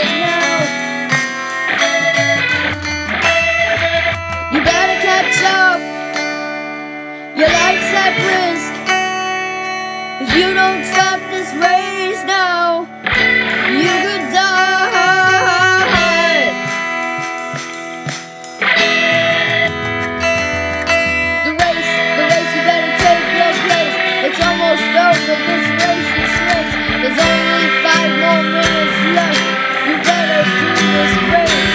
it now. You better catch up. Your life's at risk. If you don't stop this race now, you could die. The race, you better take your place. It's almost over, this race is race. There's only 5 more minutes left. You better do this race.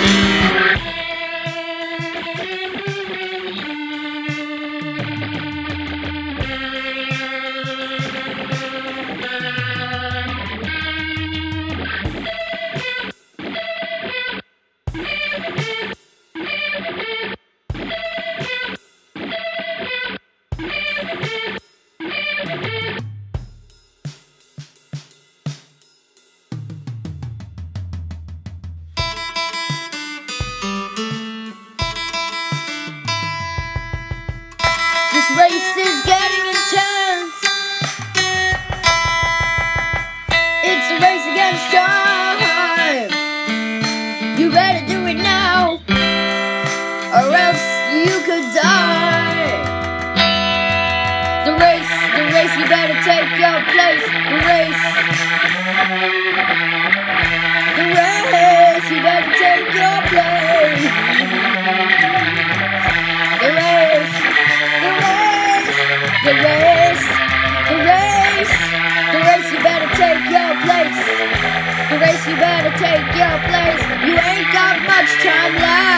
This race is getting intense. It's a race against time. You better do it now, or else you could die. The race, you better take your place. The race, you better take your place. The race, you better take your place. The race, you better take your place. You ain't got much time left.